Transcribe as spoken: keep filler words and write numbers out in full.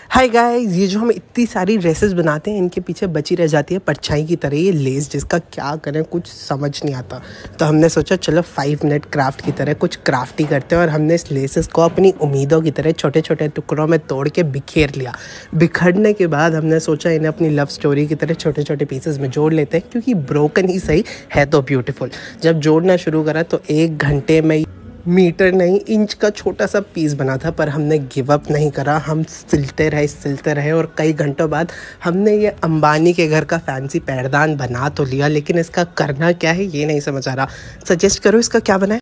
Hi guys, ये जो हम इतनी सारी ड्रेसेस बनाते हैं इनके पीछे बची रह जाती है परछाई की तरह ये लेस, जिसका क्या करें कुछ समझ नहीं आता। तो हमने सोचा चलो फाइव मिनट क्राफ्ट की तरह कुछ क्राफ्ट ही करते हैं और हमने इस लेसेस को अपनी उम्मीदों की तरह छोटे छोटे टुकड़ों में तोड़ के बिखेर लिया। बिखरने के बाद हमने सोचा इन्हें अपनी लव स्टोरी की तरह छोटे छोटे पीसेस में जोड़ लेते हैं, क्योंकि ब्रोकन ही सही है तो ब्यूटीफुल। जब जोड़ना शुरू करा तो एक घंटे में मीटर नहीं इंच का छोटा सा पीस बना था, पर हमने गिव अप नहीं करा। हम सिलते रहे सिलते रहे और कई घंटों बाद हमने ये अंबानी के घर का फैंसी पैरदान बना तो लिया, लेकिन इसका करना क्या है ये नहीं समझ आ रहा। सजेस्ट करो इसका क्या बनाए।